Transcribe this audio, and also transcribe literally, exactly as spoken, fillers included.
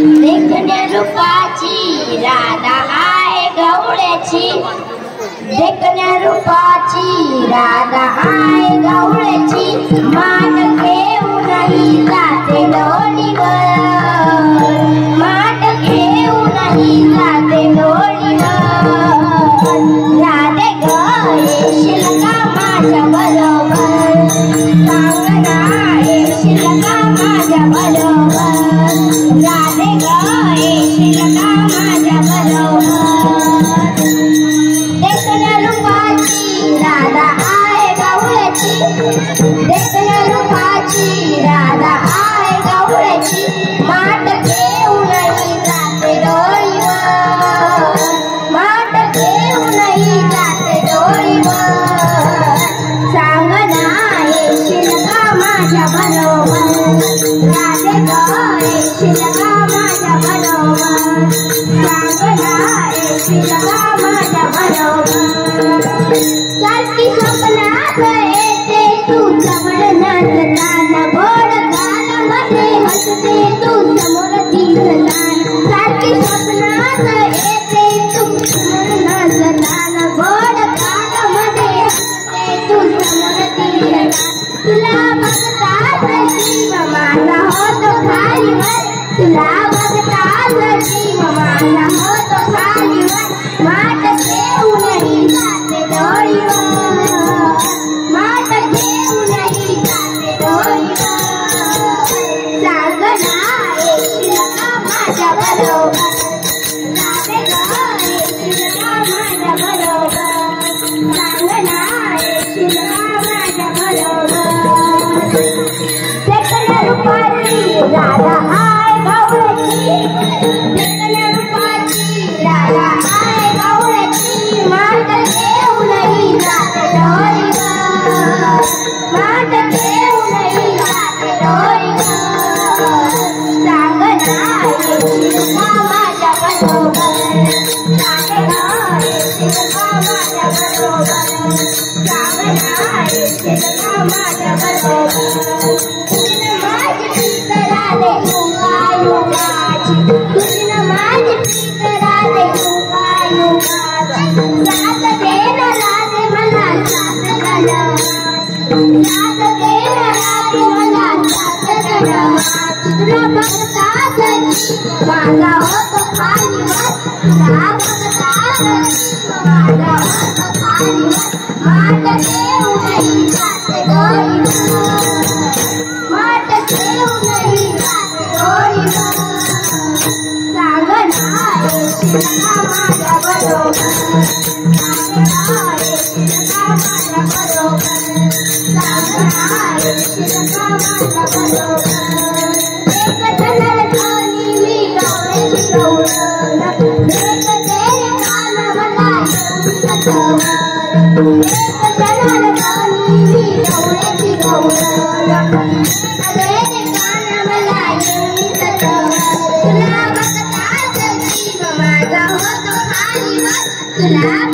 देखण्या रूपाची राधा आहे गवळ्याची, देखण्या रूपाची राधा आहे गवळ्याची, माठ घेऊनही जाते डोलीवर, माठ घेऊनही जाते डोलीवर. राधे ग येशील का माझ्या बरोबर, सांग ना येशील का माझ्या बरोबर. राधे ग येशील का माझ्या बरोबर. देखण्या रूपाची राधा आहे गवळ्याची, देखण्या रूपाची राधा आहे गवळ्याची, माठ घेऊनही जाते डोलीवर, माठ घेऊनही जाते डोलीवर. सांग ना येशील का माझ्या बरोबर. राधे ग येशील का माझ्या बरोबर, सांग ना येशील का माझ्या बरोबर. सारखी स्वप्नात येते तू जवळ नाचताना, गोड गाण्यामध्ये हसते तू समोर दिसताना. सारखी स्वप्नात येते तू जवळ नाचताना, गोड गाण्यामध्ये हसते तू समोर दिसताना. तुला बघताच जीव माझा होतो खालीवर, तुला बघताच जीव माझा होतो खालीवर. माठ घेऊनही जाते डोलीवर, माठ घेऊनही जाते डोलीवर. सांग ना येशील का माझ्या बरोबर. राधे ग येशील का माझ्या बरोबर, सांग ना येशील का माझ्या बरोबर. देखण्या रूपाची राधा आहे गवळ्याची, देखण्या रूपाची राधा आहे गवळ्याची, माठ घेऊनही जाते डोलीवर, माठ घेऊनही जाते डोलीवर. सांग ना येशील का माझ्या बरोबर. राधे ग येशील का माझ्या बरोबर, सांग ना येशील का माझ्या बरोबर. तुझी माझी प्रीत राधे युगायुगाची, तुझी माझी प्रीत राधे युगायुगाची. साथ दे ना राधे मला साथ गणवाची, साथ दे ना राधे मला साथ गणवाची. तुला बघताच जीव माझा होतो खालीवर, तुला बघताच जीव माझा होतो खालीवर. माठ घेऊनही जाते डोलीवर, माठ घेऊनही जाते डोलीवर. सांग ना येशील का माझ्या बरोबर. राधे ग येशील का माझ्या बरोबर, सांग ना येशील का माझ्या बरोबर. एक जनार्दनी मी गवळ्याची गवळण, एक तेरे कान मला येऊन सजवण. एक जनार्दनी मी गवळ्याची गवळण, एक तेरे कान मला येऊन सजवण. तुला बघताच जीव माझा होतो खालीवर, तुला